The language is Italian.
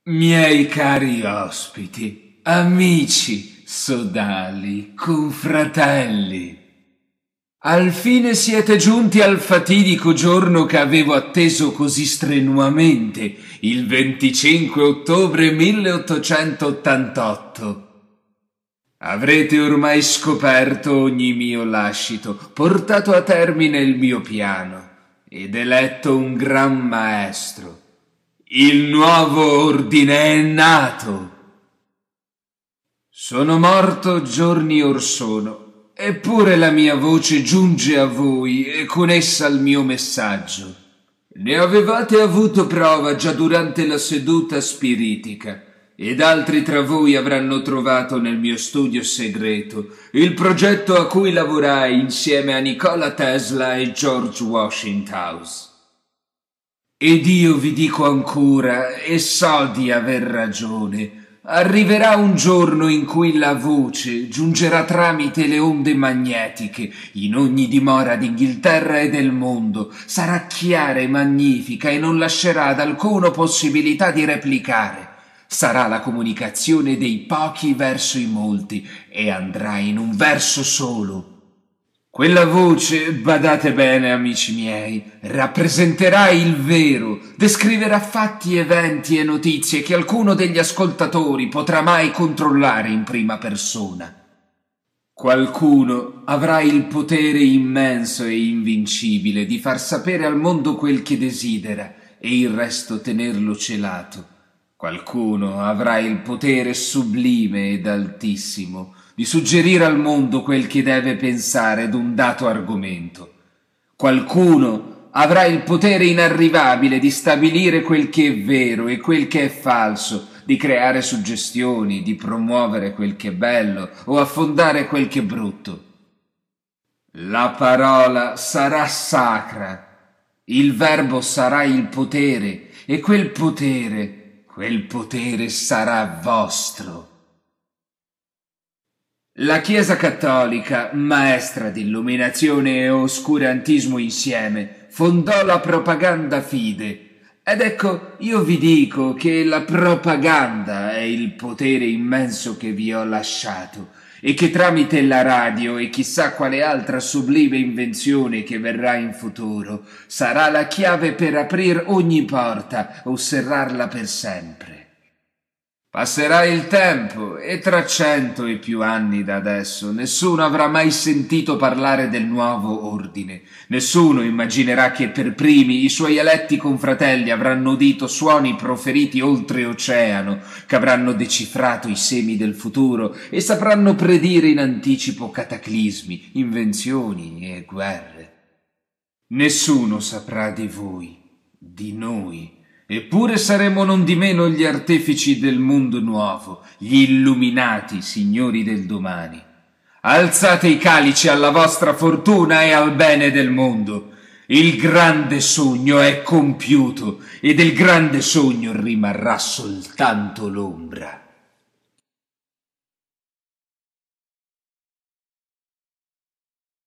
Miei cari ospiti, amici, sodali, confratelli, alfine siete giunti al fatidico giorno che avevo atteso così strenuamente, il 25 ottobre 1888. Avrete ormai scoperto ogni mio lascito, portato a termine il mio piano ed eletto un gran maestro. Il nuovo ordine è nato. Sono morto giorni or sono, eppure la mia voce giunge a voi e con essa il mio messaggio. Ne avevate avuto prova già durante la seduta spiritica, ed altri tra voi avranno trovato nel mio studio segreto il progetto a cui lavorai insieme a Nikola Tesla e George Washington. Ed io vi dico ancora, e so di aver ragione, arriverà un giorno in cui la voce giungerà tramite le onde magnetiche in ogni dimora d'Inghilterra e del mondo, sarà chiara e magnifica e non lascerà ad alcuno possibilità di replicare. Sarà la comunicazione dei pochi verso i molti e andrà in un verso solo. Quella voce, badate bene amici miei, rappresenterà il vero, descriverà fatti, eventi e notizie che alcuno degli ascoltatori potrà mai controllare in prima persona. Qualcuno avrà il potere immenso e invincibile di far sapere al mondo quel che desidera e il resto tenerlo celato. Qualcuno avrà il potere sublime ed altissimo di suggerire al mondo quel che deve pensare d'un dato argomento. Qualcuno avrà il potere inarrivabile di stabilire quel che è vero e quel che è falso, di creare suggestioni, di promuovere quel che è bello o affondare quel che è brutto. La parola sarà sacra, il verbo sarà il potere e quel potere sarà vostro. La Chiesa cattolica, maestra di illuminazione e oscurantismo insieme, fondò la propaganda fide. Ed ecco, io vi dico che la propaganda è il potere immenso che vi ho lasciato e che tramite la radio e chissà quale altra sublime invenzione che verrà in futuro sarà la chiave per aprir ogni porta o serrarla per sempre. Passerà il tempo e tra 100 e più anni da adesso nessuno avrà mai sentito parlare del nuovo ordine. Nessuno immaginerà che per primi i suoi eletti confratelli avranno udito suoni proferiti oltreoceano, che avranno decifrato i semi del futuro e sapranno predire in anticipo cataclismi, invenzioni e guerre. Nessuno saprà di voi, di noi. Eppure saremo nondimeno gli artefici del mondo nuovo, gli illuminati signori del domani. Alzate i calici alla vostra fortuna e al bene del mondo. Il grande sogno è compiuto e del grande sogno rimarrà soltanto l'ombra.